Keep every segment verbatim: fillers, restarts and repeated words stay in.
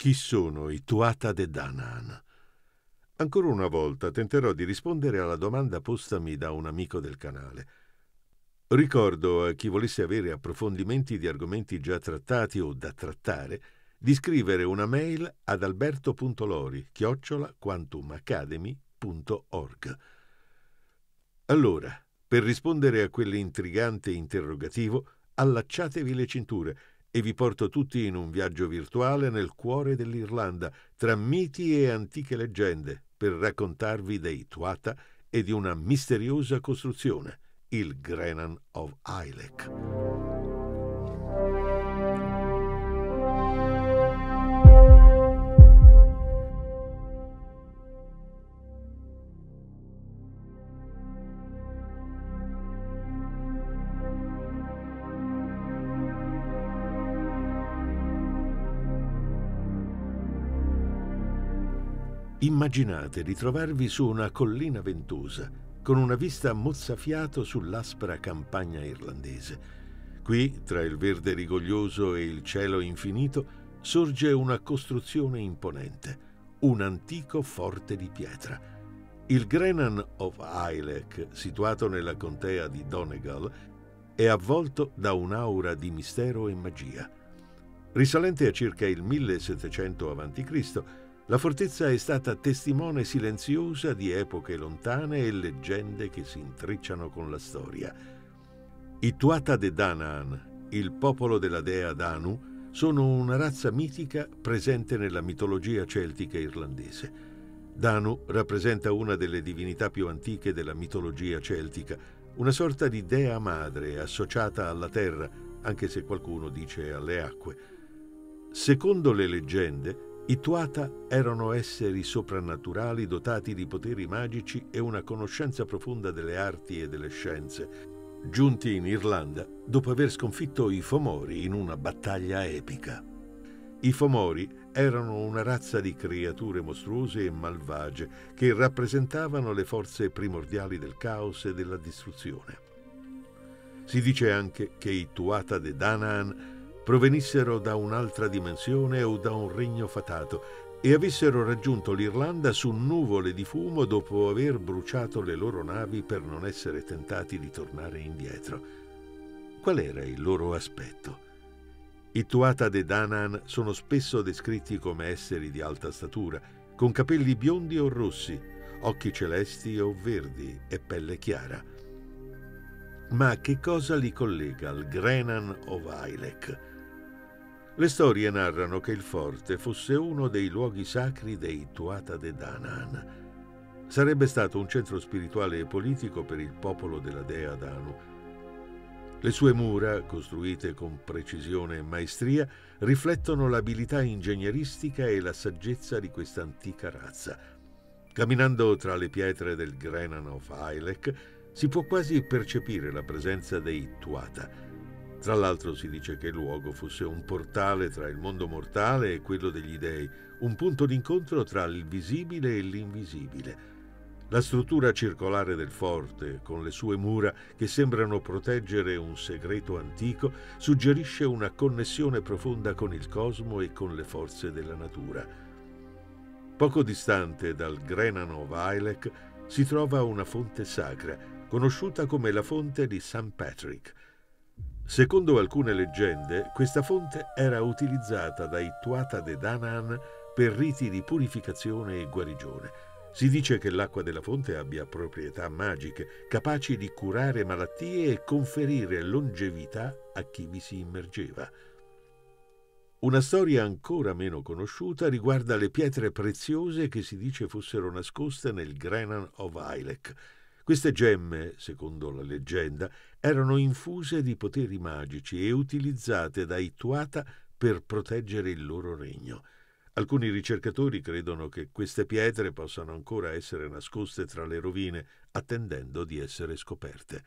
Chi sono i Tuatha Dé Danann? Ancora una volta tenterò di rispondere alla domanda postami da un amico del canale. Ricordo a chi volesse avere approfondimenti di argomenti già trattati o da trattare di scrivere una mail ad alberto punto lori chiocciola quantum academy punto org. Allora, per rispondere a quell'intrigante interrogativo, allacciatevi le cinture e vi porto tutti in un viaggio virtuale nel cuore dell'Irlanda, tra miti e antiche leggende, per raccontarvi dei Tuatha e di una misteriosa costruzione, il Grenan of Ailech. Immaginate di trovarvi su una collina ventosa, con una vista mozzafiato sull'aspra campagna irlandese. Qui, tra il verde rigoglioso e il cielo infinito, sorge una costruzione imponente, un antico forte di pietra. Il Grenan of Ailech, situato nella contea di Donegal, è avvolto da un'aura di mistero e magia. Risalente a circa il millesettecento avanti Cristo, la fortezza è stata testimone silenziosa di epoche lontane e leggende che si intrecciano con la storia. I Tuatha Dé Danann, il popolo della dea Danu, sono una razza mitica presente nella mitologia celtica irlandese. Danu rappresenta una delle divinità più antiche della mitologia celtica, una sorta di dea madre associata alla terra, anche se qualcuno dice alle acque. Secondo le leggende, i Tuatha erano esseri soprannaturali dotati di poteri magici e una conoscenza profonda delle arti e delle scienze, giunti in Irlanda dopo aver sconfitto i Fomori in una battaglia epica. I Fomori erano una razza di creature mostruose e malvagie che rappresentavano le forze primordiali del caos e della distruzione. Si dice anche che i Tuatha Dé Danann provenissero da un'altra dimensione o da un regno fatato e avessero raggiunto l'Irlanda su nuvole di fumo dopo aver bruciato le loro navi per non essere tentati di tornare indietro. Qual era il loro aspetto? I Tuatha Dé Danann sono spesso descritti come esseri di alta statura, con capelli biondi o rossi, occhi celesti o verdi e pelle chiara. Ma che cosa li collega al Grenan of Ailech? Le storie narrano che il forte fosse uno dei luoghi sacri dei Tuatha Dé Danann. Sarebbe stato un centro spirituale e politico per il popolo della dea Danu. Le sue mura, costruite con precisione e maestria, riflettono l'abilità ingegneristica e la saggezza di questa antica razza. Camminando tra le pietre del Grenan of Ailech, si può quasi percepire la presenza dei Tuatha. Tra l'altro si dice che il luogo fosse un portale tra il mondo mortale e quello degli dei, un punto d'incontro tra il visibile e l'invisibile. La struttura circolare del forte, con le sue mura che sembrano proteggere un segreto antico, suggerisce una connessione profonda con il cosmo e con le forze della natura. Poco distante dal Grenan of Ailech si trova una fonte sacra, conosciuta come la fonte di Saint Patrick. Secondo alcune leggende, questa fonte era utilizzata dai Tuatha Dé Danann per riti di purificazione e guarigione. Si dice che l'acqua della fonte abbia proprietà magiche, capaci di curare malattie e conferire longevità a chi vi si immergeva. Una storia ancora meno conosciuta riguarda le pietre preziose che si dice fossero nascoste nel Grenan of Ailech. Queste gemme, secondo la leggenda, erano infuse di poteri magici e utilizzate dai Tuatha per proteggere il loro regno. Alcuni ricercatori credono che queste pietre possano ancora essere nascoste tra le rovine, attendendo di essere scoperte.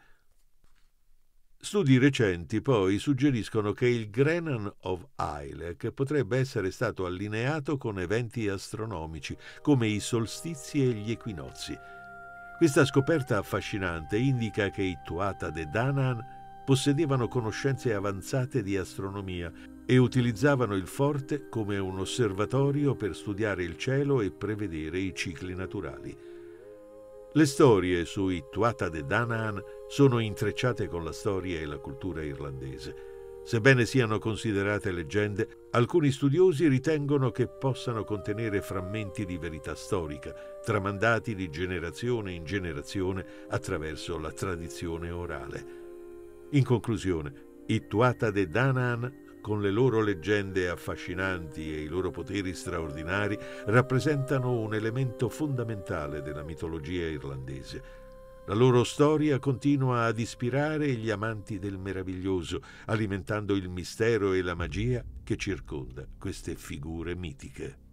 Studi recenti poi suggeriscono che il Grenan of Ailech potrebbe essere stato allineato con eventi astronomici, come i solstizi e gli equinozi. Questa scoperta affascinante indica che i Tuatha Dé Danann possedevano conoscenze avanzate di astronomia e utilizzavano il forte come un osservatorio per studiare il cielo e prevedere i cicli naturali. Le storie sui Tuatha De Danann sono intrecciate con la storia e la cultura irlandese. Sebbene siano considerate leggende, alcuni studiosi ritengono che possano contenere frammenti di verità storica, tramandati di generazione in generazione attraverso la tradizione orale. In conclusione, i Tuatha De Danann, con le loro leggende affascinanti e i loro poteri straordinari, rappresentano un elemento fondamentale della mitologia irlandese. La loro storia continua ad ispirare gli amanti del meraviglioso, alimentando il mistero e la magia che circonda queste figure mitiche.